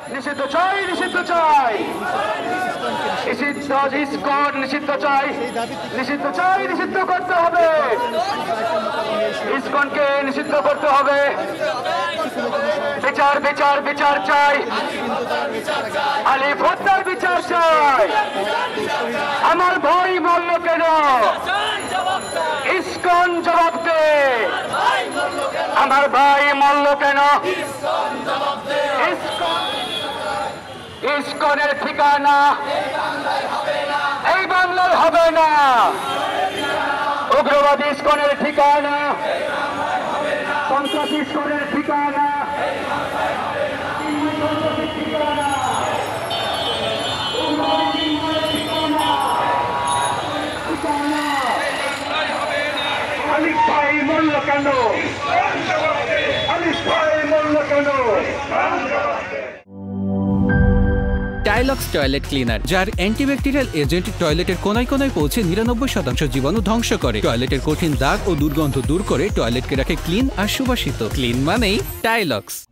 নিষিদ্ধ চাই, নিষিদ্ধ চাই, নিষিদ্ধ ইসকন নিষিদ্ধ চাই, নিষিদ্ধ চাই, নিষিদ্ধ করতে হবে, ইসকনকে নিষিদ্ধ করতে হবে। বিচার বিচার বিচার চাই, আলিফ হত্যার বিচার চাই। আমার ভাই মরল কেন? ইসকন জবাব দে। আমার ভাই মরল কেন? ইসকনের ঠিকানা এই বাংলায় হবে না। উগ্রবাদী ইসকনের ঠিকানা, সন্ত্রাসী ইসকনের ঠিকানা, আলিফ ভাই মরল কেন? আলিফ ভাই মরল কেন? টাইলক্স টয়লেট ক্লিনার, যার অ্যান্টিব্যাকটেরিয়াল এজেন্ট টয়লেটের কোনায় কোনায় পৌঁছে 99% জীবাণু ধ্বংস করে, টয়লেটের কঠিন দাগ ও দুর্গন্ধ দূর করে টয়লেটকে রাখে ক্লিন আর সুবাসিত। ক্লিন মানেই টাইলক্স।